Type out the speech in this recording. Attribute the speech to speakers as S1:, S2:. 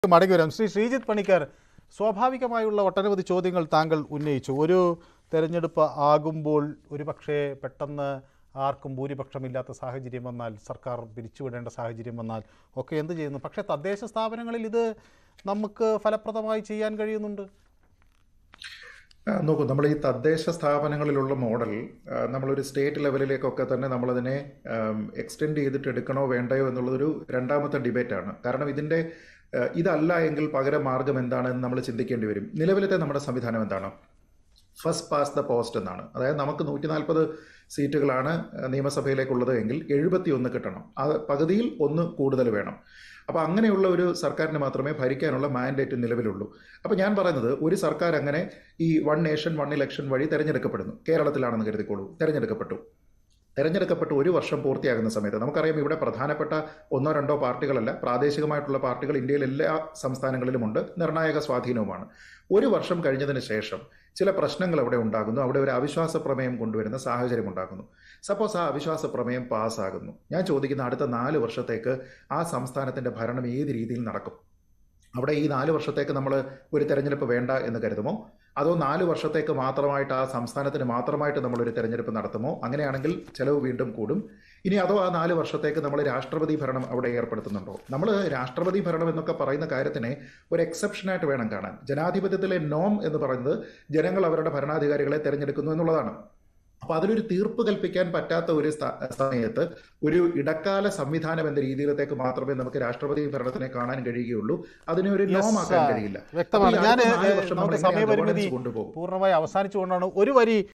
S1: മടങ്ങി വരാം. ശ്രീ ശ്രീജിത്ത് പണിക്കർ, സ്വാഭാവികമായുള്ള ഒട്ടനവധി ചോദ്യങ്ങൾ താങ്കൾ ഉന്നയിച്ചു. ഒരു തെരഞ്ഞെടുപ്പ് ആകുമ്പോൾ ഒരു പക്ഷേ പെട്ടെന്ന് ആർക്കും ഭൂരിപക്ഷമില്ലാത്ത സാഹചര്യം വന്നാൽ, സർക്കാർ പിരിച്ചുവിടേണ്ട സാഹചര്യം വന്നാൽ ഒക്കെ എന്ത് ചെയ്യുന്നു? പക്ഷേ തദ്ദേശ സ്ഥാപനങ്ങളിൽ ഇത് നമുക്ക് ഫലപ്രദമായി ചെയ്യാൻ കഴിയുന്നുണ്ട്.
S2: നോക്കൂ, നമ്മൾ ഈ തദ്ദേശ സ്ഥാപനങ്ങളിലുള്ള മോഡൽ നമ്മളൊരു സ്റ്റേറ്റ് ലെവലിലേക്കൊക്കെ തന്നെ നമ്മളതിനെ എക്സ്റ്റെൻഡ് ചെയ്തിട്ട് എടുക്കണോ വേണ്ടയോ എന്നുള്ളതൊരു രണ്ടാമത്തെ ഡിബേറ്റാണ്. കാരണം ഇതല്ല എങ്കിൽ പകരം മാർഗം എന്താണെന്ന് നമ്മൾ ചിന്തിക്കേണ്ടി വരും. നിലവിലത്തെ നമ്മുടെ സംവിധാനം എന്താണ്? ഫസ്റ്റ് പാസ് ദ പോസ്റ്റ് എന്നാണ്. അതായത് നമുക്ക് 140 സീറ്റുകളാണ് നിയമസഭയിലേക്കുള്ളത് എങ്കിൽ 71 കിട്ടണം. പകുതിയിൽ 1 കൂടുതൽ വേണം. അപ്പോൾ അങ്ങനെയുള്ള ഒരു സർക്കാരിന് മാത്രമേ ഭരിക്കാനുള്ള മാൻഡേറ്റ് നിലവിലുള്ളൂ. അപ്പോൾ ഞാൻ പറയുന്നത്, ഒരു സർക്കാർ അങ്ങനെ ഈ 1 നേഷൻ 1 ഇലക്ഷൻ വഴി തിരഞ്ഞെടുക്കപ്പെടുന്നു. കേരളത്തിലാണെന്ന് കരുതിക്കോളൂ, തിരഞ്ഞെടുക്കപ്പെട്ട് 1 വർഷം പൂർത്തിയാകുന്ന സമയത്ത് നമുക്കറിയാം, ഇവിടെ പ്രധാനപ്പെട്ട 1-2 പാർട്ടികളല്ല, പ്രാദേശികമായിട്ടുള്ള പാർട്ടികൾ ഇന്ത്യയിൽ എല്ലാ സംസ്ഥാനങ്ങളിലുമുണ്ട്, നിർണായക സ്വാധീനവുമാണ്. 1 വർഷം കഴിഞ്ഞതിന് ശേഷം ചില പ്രശ്നങ്ങൾ അവിടെ ഉണ്ടാകുന്നു. അവിടെ ഒരു അവിശ്വാസ പ്രമേയം കൊണ്ടുവരുന്ന സാഹചര്യം ഉണ്ടാകുന്നു. സപ്പോസ് ആ അവിശ്വാസ പ്രമേയം പാസ്സാകുന്നു. ഞാൻ ചോദിക്കുന്ന, അടുത്ത 4 വർഷത്തേക്ക് ആ സംസ്ഥാനത്തിൻ്റെ ഭരണം ഏത് രീതിയിൽ നടക്കും? അവിടെ ഈ 4 വർഷത്തേക്ക് നമ്മൾ ഒരു തെരഞ്ഞെടുപ്പ് വേണ്ട എന്ന് കരുതുമോ? അതോ 4 വർഷത്തേക്ക് മാത്രമായിട്ട് ആ സംസ്ഥാനത്തിന് മാത്രമായിട്ട് നമ്മളൊരു തെരഞ്ഞെടുപ്പ് നടത്തുമോ? അങ്ങനെയാണെങ്കിൽ ചെലവ് വീണ്ടും കൂടും. ഇനി അതോ ആ 4 വർഷത്തേക്ക് നമ്മൾ രാഷ്ട്രപതി ഭരണം അവിടെ ഏർപ്പെടുത്തുന്നുണ്ടോ? നമ്മൾ രാഷ്ട്രപതി ഭരണം എന്നൊക്കെ പറയുന്ന കാര്യത്തിനെ ഒരു എക്സെപ്ഷനായിട്ട് വേണം കാണാൻ. ജനാധിപത്യത്തിലെ നോം എന്ന് പറയുന്നത് ജനങ്ങൾ അവരുടെ ഭരണാധികാരികളെ തിരഞ്ഞെടുക്കുന്നു എന്നുള്ളതാണ്. അപ്പോൾ അതിലൊരു തീർപ്പ് കൽപ്പിക്കാൻ പറ്റാത്ത ഒരു സമയത്ത് ഒരു ഇടക്കാല സംവിധാനം എന്ന രീതിയിലത്തേക്ക് മാത്രമേ നമുക്ക് രാഷ്ട്രപതി ഭരണത്തിനെ കാണാൻ കഴിയുകയുള്ളൂ. അതിനെ ഒരു നോമാക്കാൻ കഴിയില്ല.
S1: വ്യക്തമാണ്. ഞാൻ സമയപരിമിതി പൂർണ്ണമായി അവസാനിച്ചുകൊണ്ടാണ് ഒരു വരി